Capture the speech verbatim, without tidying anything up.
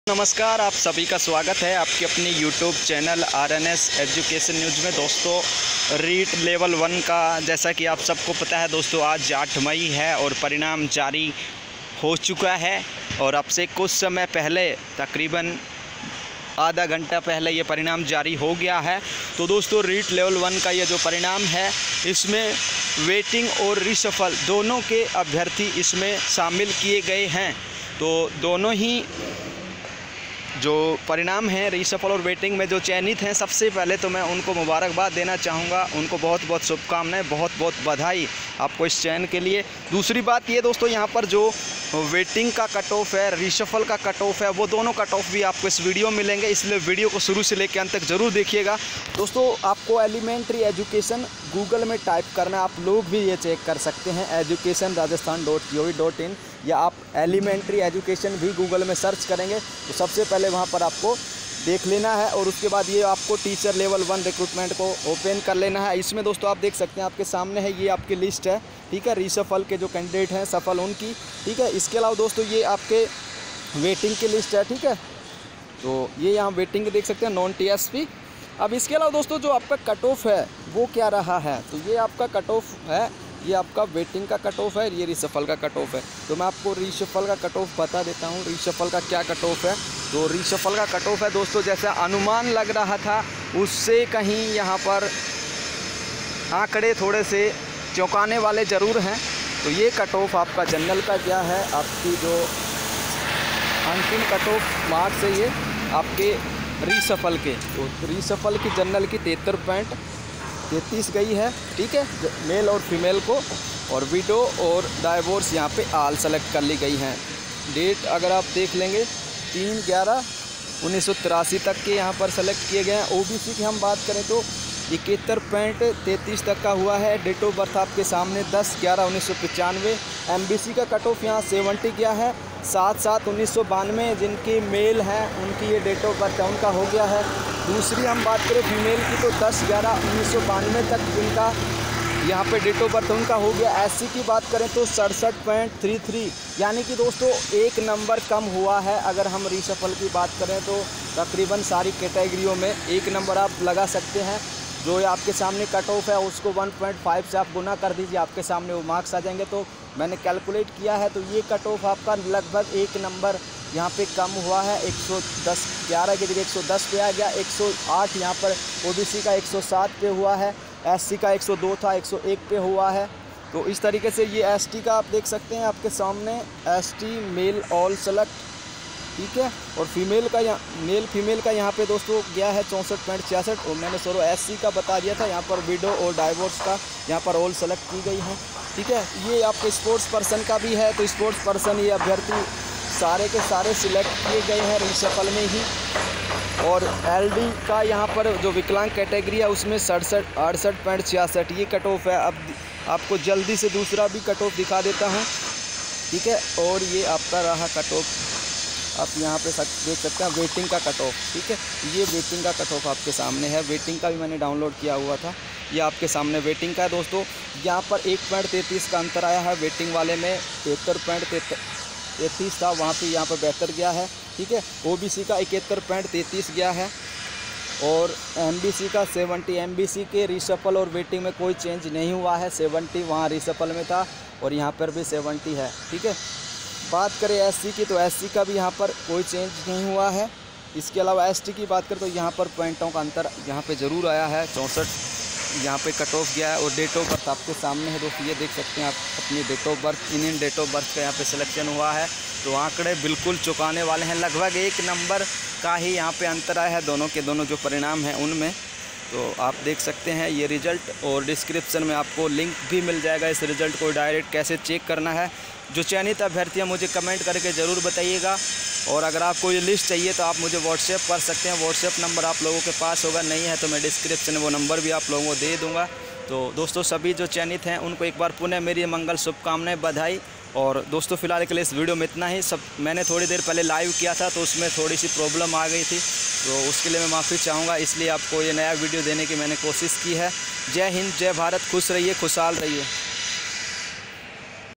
नमस्कार, आप सभी का स्वागत है आपके अपने YouTube channel R N S education news में। दोस्तों, रीट लेवल वन का जैसा कि आप सबको पता है दोस्तों, आज आठ मई है और परिणाम जारी हो चुका है। और अब से कुछ समय पहले, तकरीबन आधा घंटा पहले ये परिणाम जारी हो गया है। तो दोस्तों, रीट लेवल वन का ये जो परिणाम है, इसमें वेटिंग और रिशफल दोनों के अभ्यर्थी इसमें शामिल किए गए हैं। तो दोनों ही जो परिणाम हैं रिशफल और वेटिंग में जो चयनित हैं, सबसे पहले तो मैं उनको मुबारकबाद देना चाहूँगा। उनको बहुत बहुत शुभकामनाएं, बहुत बहुत बधाई आपको इस चयन के लिए। दूसरी बात ये दोस्तों, यहाँ पर जो वेटिंग का कट ऑफ है, रिशफल का कट ऑफ है, वो दोनों कट ऑफ भी आपको इस वीडियो में मिलेंगे, इसलिए वीडियो को शुरू से लेकर अंत तक ज़रूर देखिएगा। दोस्तों, आपको एलिमेंट्री एजुकेशन गूगल में टाइप करना, आप लोग भी ये चेक कर सकते हैं education Rajasthan dot G O V dot in, या आप एलिमेंट्री एजुकेशन भी गूगल में सर्च करेंगे तो सबसे पहले वहाँ पर आपको देख लेना है। और उसके बाद ये आपको टीचर लेवल वन रिक्रूटमेंट को ओपन कर लेना है। इसमें दोस्तों आप देख सकते हैं, आपके सामने है, ये आपकी लिस्ट है, ठीक है, रिशफल के जो कैंडिडेट हैं, सफल उनकी, ठीक है। इसके अलावा दोस्तों ये आपके वेटिंग की लिस्ट है, ठीक है। तो ये यहाँ वेटिंग देख सकते हैं, नॉन टी एस पी। अब इसके अलावा दोस्तों जो आपका कट ऑफ है वो क्या रहा है, तो ये आपका कट ऑफ है, ये आपका वेटिंग का कट ऑफ है, ये रिशफल का कट ऑफ है। तो मैं आपको रिशफल का कट ऑफ बता देता हूँ, रिशफल का क्या कट ऑफ है। तो रिशफल का कट ऑफ है दोस्तों, जैसा अनुमान लग रहा था उससे कहीं यहाँ पर आंकड़े थोड़े से चौंकाने वाले ज़रूर हैं। तो ये कट ऑफ आपका जनरल का क्या है, आपकी जो अंतिम कट ऑफ मार्क्स है ये आपके रिशफल के, तो रिशफल की जनरल की तिहत्तर पॉइंट तैंतीस गई है, ठीक है, मेल और फीमेल को, और विडो और डाइवोर्स यहाँ पे आल सेलेक्ट कर ली गई हैं। डेट अगर आप देख लेंगे, तीन ग्यारह उन्नीस सौ तिरासी तक के यहाँ पर सेलेक्ट किए गए हैं। ओबीसी की हम बात करें तो इकहत्तर पॉइंट तैंतीस तक का हुआ है। डेट ऑफ बर्थ आपके सामने दस ग्यारह उन्नीस सौ पचानवे। एमबीसी का कट ऑफ यहाँ सेवेंटी गया है। सात सात उन्नीस सौ बानवे जिनकी मेल हैं उनकी ये डेट ऑफ बर्थ है, उनका हो गया है। दूसरी हम बात करें फीमेल की तो दस ग्यारह उन्नीस सौ बानवे तक जिनका यहाँ पे डेट ऑफ बर्थ उनका हो गया। एससी की बात करें तो सड़सठ पॉइंट थ्री थ्री, यानी कि दोस्तों एक नंबर कम हुआ है। अगर हम रिशफल की बात करें तो तकरीबन सारी कैटेगरियों में एक नंबर आप लगा सकते हैं। जो आपके सामने कट ऑफ है उसको वन पॉइंट फाइव से आप गुना कर दीजिए, आपके सामने वो मार्क्स आ जाएंगे। तो मैंने कैलकुलेट किया है, तो ये कट ऑफ आपका लगभग एक नंबर यहाँ पे कम हुआ है। एक सौ दस ग्यारह की जगह एक सौ दस पे आ गया। एक सौ आठ यहाँ पर ओबीसी का एक सौ सात पे हुआ है। एससी का एक सौ दो था, एक सौ एक पे हुआ है। तो इस तरीके से ये एसटी का आप देख सकते हैं आपके सामने, एसटी मेल ऑल सेलेक्ट, ठीक है। और फीमेल का यहाँ मेल फीमेल का यहाँ पे दोस्तों गया है चौंसठ पॉइंट छियासठ। और मैंने सरो एससी का बता दिया था, यहाँ पर विडो और डाइवोर्स का यहाँ पर ऑल सेलेक्ट की गई है, ठीक है। ये आपके स्पोर्ट्स पर्सन का भी है, तो स्पोर्ट्स पर्सन ये अभ्यर्थी सारे के सारे सिलेक्ट किए गए हैं रिशफल में ही। और एलडी का यहाँ पर जो विकलांग कैटेगरी है उसमें सड़सठ अड़सठ पॉइंट छियासठ ये कट ऑफ है। अब आपको जल्दी से दूसरा भी कट ऑफ दिखा देता हूँ, ठीक है। और ये आपका रहा कट ऑफ, आप यहाँ पे देख सकते हैं वेटिंग का कट ऑफ, ठीक है। ये वेटिंग का कट ऑफ आपके सामने है, वेटिंग का भी मैंने डाउनलोड किया हुआ था, ये आपके सामने वेटिंग का है दोस्तों। यहाँ पर एक पॉइंट तैंतीस का अंतर आया है, वेटिंग वाले में तिहत्तर पॉइंट तैंतीस था, वहाँ पे यहाँ पर बेहतर गया है, ठीक है। ओबीसी का इकहत्तर पॉइंट तैंतीस गया है। और एमबीसी का सत्तर, एमबीसी के रिशफल और वेटिंग में कोई चेंज नहीं हुआ है, सत्तर वहाँ रिशफल में था और यहाँ पर भी सत्तर है, ठीक है। बात करें एससी की तो एससी का भी यहाँ पर कोई चेंज नहीं हुआ है। इसके अलावा एसटी की बात करें तो यहाँ पर पॉइंटों का अंतर यहाँ पे ज़रूर आया है, चौंसठ यहाँ पे कट ऑफ गया है। और डेट ऑफ बर्थ आपके सामने है दोस्तों, ये देख सकते हैं आप अपनी date of birth, Indian date of birth का यहाँ पे सिलेक्शन हुआ है। तो आंकड़े बिल्कुल चौंकाने वाले हैं, लगभग एक नंबर का ही यहाँ पे अंतर आया है दोनों के दोनों जो परिणाम हैं उनमें। तो आप देख सकते हैं ये रिज़ल्ट, और डिस्क्रिप्शन में आपको लिंक भी मिल जाएगा इस रिज़ल्ट को डायरेक्ट कैसे चेक करना है। जो चयनित अभ्यर्थी हैं मुझे कमेंट करके ज़रूर बताइएगा। और अगर आपको ये लिस्ट चाहिए तो आप मुझे व्हाट्सएप कर सकते हैं, व्हाट्सएप नंबर आप लोगों के पास होगा, नहीं है तो मैं डिस्क्रिप्शन में वो नंबर भी आप लोगों को दे दूँगा। तो दोस्तों, सभी जो चयनित हैं उनको एक बार पुनः मेरी मंगल शुभकामनाएं, बधाई। और दोस्तों, फिलहाल के लिए इस वीडियो में इतना ही। सब मैंने थोड़ी देर पहले लाइव किया था तो उसमें थोड़ी सी प्रॉब्लम आ गई थी, तो उसके लिए मैं माफ़ी चाहूँगा, इसलिए आपको ये नया वीडियो देने की मैंने कोशिश की है। जय हिंद, जय भारत, खुश रहिए, खुशहाल रहिए।